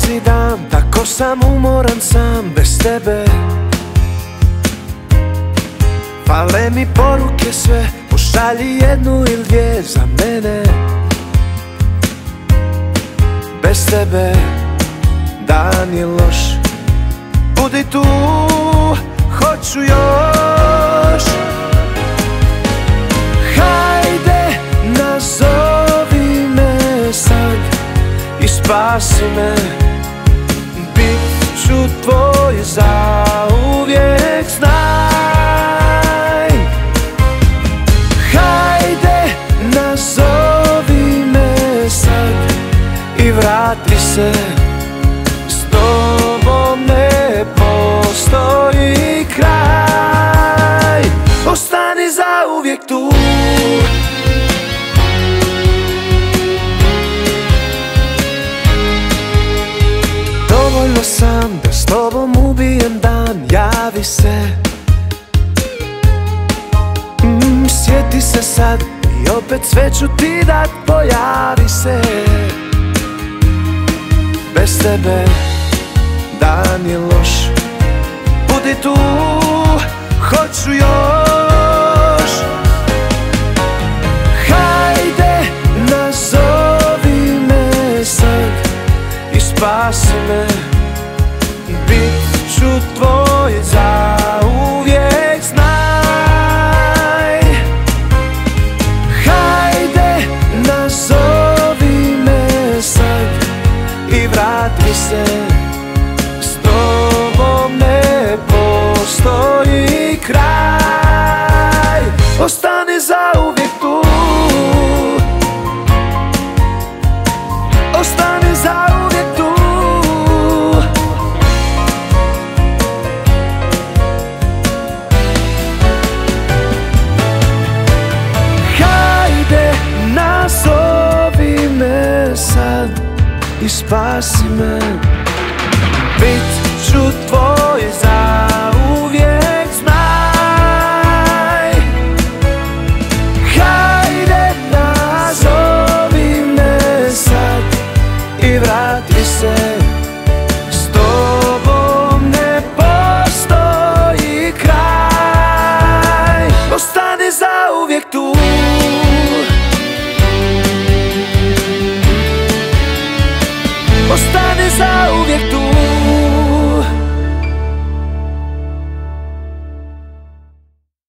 dolazi dan, tako sam umoran sam bez tebe. Fale mi poruke sve, pošalji jednu ili dvije za mene. Bez tebe dan je loš, budi tu, hoću još. Hajde, nazovi me sad i spasi me, bit ću tvoj zauvijek, znaj. Hajde, nazovi me sad i vrati se, s tobom ne postoji kraj. Ostani zauvijek tu. Dovoljno sam da s tobom ubijem dan, javi se. Sjeti se sad i opet sve ću ti dat, pojavi se. Bez tebe dan je loš, budi tu, hoću još. Hajde, nazovi me sad i spasi me, bit ću tvoj zauvijek, znaj. Hajde, nazovi me sad i vrati se, s tobom ne postoji kraj. Ostani zauvijek tu. Ostani zauvijek tu. Hajde, nazovi me sad i spasi me, bit ću tvoj